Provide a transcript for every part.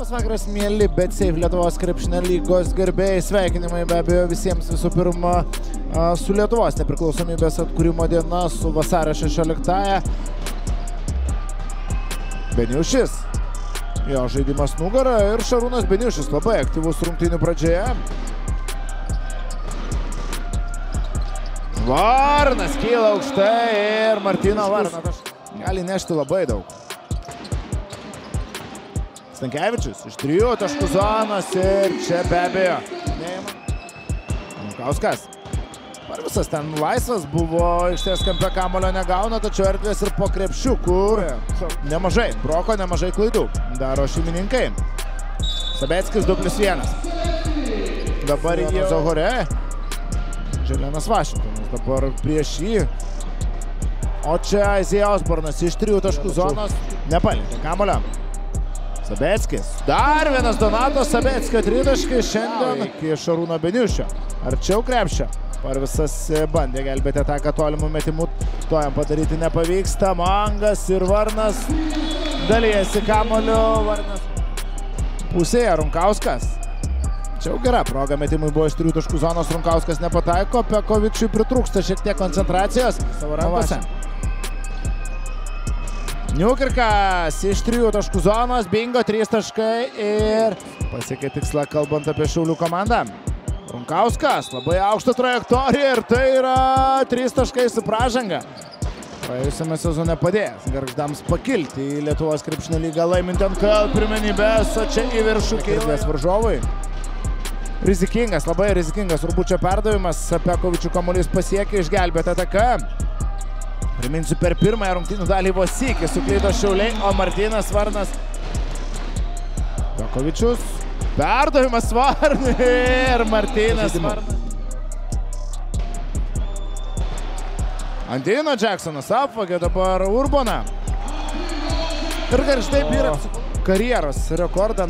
Labas vakaras, mėly BetSafe Lietuvos krepšinio lygos gerbėjai. Sveikinimai be abejo visiems visų pirma su Lietuvos nepriklausomybės atkūrimo diena, su vasario 16-ąją. Beniušis. Jo žaidimas nugara ir Šarūnas Beniušis labai aktyvus rungtynių pradžioje. Varnas kyla aukštai ir Martyno Varnas gali nešti labai daug. Stankevičius iš 3 taškų zonos ir čia be abejo. Runkauskas. Visas ten laisvas buvo, išties kampe kamulio negauna, tačiau erdvės ir po krepšių, kur nemažai, broko nemažai klaidų daro šeimininkai. Sabeckis 2+1. Dabar jau Zahore. Želenas Vašingtonas dabar prieš jį. O čia Isaiah Osbornas iš 3 taškų zonos nepalietė kamulio. Sabeckis. Dar vienas Donato Sabeckio tritaškai šiandien iki Šarūno Beniušio. Arčiau krepšio. Parvisas bandė gelbėti ataką tolimų metimų. To jam padaryti nepavyksta. Mangas ir Varnas dalijasi kamoliu. Varnas pusėje. Runkauskas. Čia jau gera proga metimui buvo iš 3 taškų zonos. Runkauskas nepataiko. Pekovičiui pritrūksta šiek tiek koncentracijos savo rankose. Niukirkas iš 3 taškų zonos, bingo 3 taškai ir pasiekė tikslą kalbant apie Šiaulių komandą. Runkauskas, labai aukšta trajektorija ir tai yra 3 taškai su pražanga. Praėjusiame sezone padėjęs Gargždams pakilti į Lietuvos krepšinio lygą laimint NKL pirmenybės, o čia į viršų kilęs varžovui. Rizikingas, labai rizikingas Urbučio perdavimas, Pekovičių kamuolys pasiekė išgelbėti ataką. Priminsiu, per pirmąją rungtynių dalį vos sykį suklydo Šiauliai, o Martynas Varnas. Pekovičius. Perdavimas Varnui ir Martynas Varnas. Antino Jacksonas apvagė dabar Urboną. Ir Gargždai yra karjeros rekordą,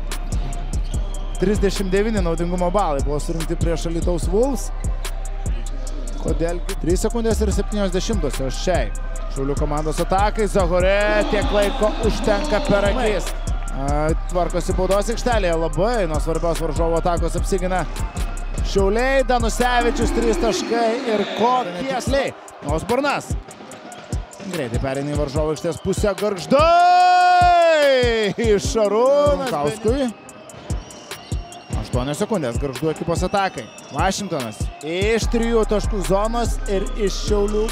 39 naudingumo balai buvo surinkti prieš Alytaus Wolves. Kodėl? 3 sekundės ir 70 šiai Šiaulių komandos atakai. Zahore tiek laiko užtenka per akis. Tvarkosi baudos aikštelėje labai nuo svarbios varžovo atakos apsigina Šiauliai. Danusevičius 3 taškai ir kokie. Osbornas. Greitai pereina į varžovo aikštės pusę. Gargždai iš Šarūnas Kauskui. 8 sekundės Gargždų ekipos atakai. Vašingtonas iš 3 taškų zonos ir iš Šiaulių.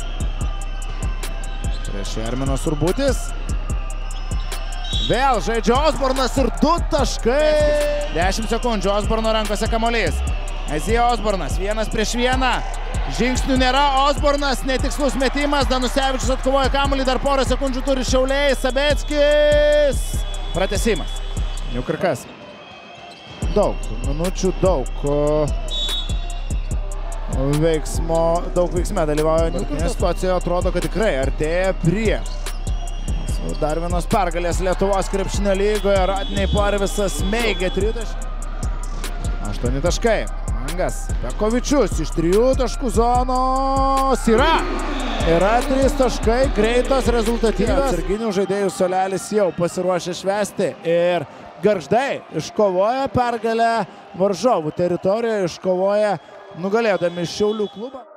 Prieš Erminas Urbutis. Vėl žaidžia Osbornas ir 2 taškai. 10 sekundžių Osborno rankose kamuolys. Isaiah Osbornas 1-1. Žingsnių nėra. Osbornas netikslus metimas. Danusevičius atkovoja kamuolį. Dar porą sekundžių turi Šiauliai. Sabeckis. Pratęsimas. Niukirkas. Daug minučių, daug veiksme dalyvauja Niukirkas. Situacija atrodo, kad tikrai artėja prie dar vienos pergalės Lietuvos krepšinio lygoje. Radiniai Parvisas Meigė 3 taškai. 8 taškai. Mangas. Pekovičius iš 3 taškų zonos. Yra 3 taškai, greitos, rezultatyvios. Atsarginių žaidėjų suolelis jau pasiruošė švęsti ir Gargždai iškovoja pergalę varžovų teritorijoje, iškovoja nugalėdami Šiaulių klubą.